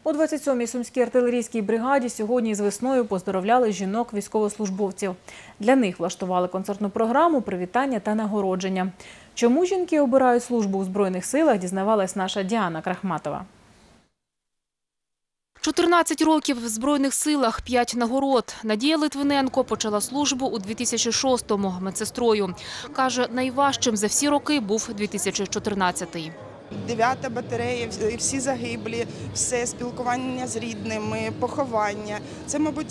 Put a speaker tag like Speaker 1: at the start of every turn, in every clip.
Speaker 1: У 27-й Сумській артилерійській бригаді сьогодні з весною поздоровляли жінок-військовослужбовців. Для них влаштували концертну програму «Привітання та нагородження». Чому жінки обирають службу у Збройних силах, дізнавалась наша Діана Крахматова.
Speaker 2: 14 років в Збройних силах, 5 нагород. Надія Литвиненко почала службу у 2006-му медсестрою. Каже, найважчим за всі роки був 2014-й.
Speaker 3: 9-та батарея, всі загиблі, все спілкування з рідними, поховання. Це, мабуть,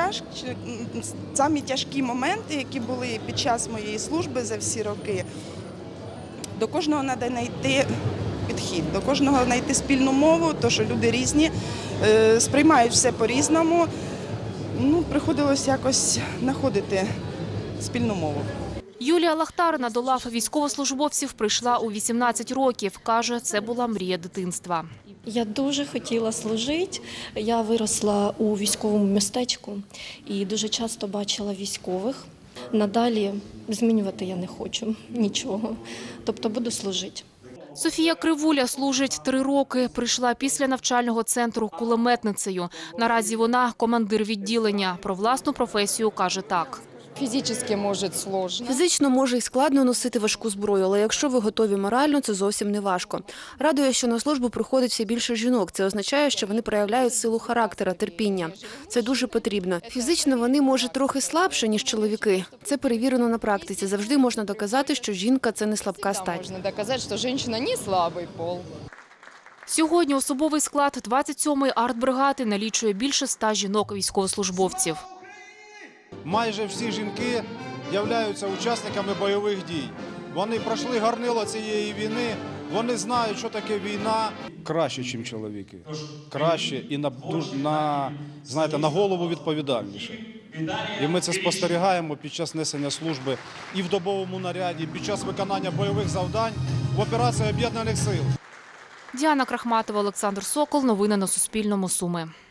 Speaker 3: самі тяжкі моменти, які були під час моєї служби за всі роки. До кожного треба знайти підхід, до кожного знайти спільну мову, тому що люди різні, сприймають все по-різному. Приходилось якось знаходити спільну мову.
Speaker 2: Юлія Лахтарина до лав військовослужбовців прийшла у 18 років. Каже, це була мрія дитинства.
Speaker 4: Я дуже хотіла служити. Я виросла у військовому містечку і дуже часто бачила військових. Надалі змінювати я не хочу нічого, тобто буду служити.
Speaker 2: Софія Кривуля служить 3 роки. Прийшла після навчального центру кулеметницею. Наразі вона командир відділення. Про власну професію каже так.
Speaker 5: Фізично може й складно носити важку зброю, але якщо ви готові морально, це зовсім не важко. Радує, що на службу приходить все більше жінок. Це означає, що вони проявляють силу характера, терпіння. Це дуже потрібно. Фізично вони, може, трохи слабше, ніж чоловіки. Це перевірено на практиці. Завжди можна доказати, що жінка – це не слабка стать.
Speaker 6: Можна доказати, що жінка не слабий пол.
Speaker 2: Сьогодні особовий склад 27-ї артбригади налічує більше 100 жінок-військовослужбовців.
Speaker 7: Майже всі жінки являються учасниками бойових дій. Вони пройшли горнило цієї війни, вони знають, що таке війна. Краще, ніж чоловіки. Краще і на голову відповідальніше. І ми це спостерігаємо під час несення служби і в добовому наряді, під час виконання бойових завдань в операції Об'єднаних сил.
Speaker 2: Діана Крахматова, Олександр Сокол. Новини на Суспільному. Суми.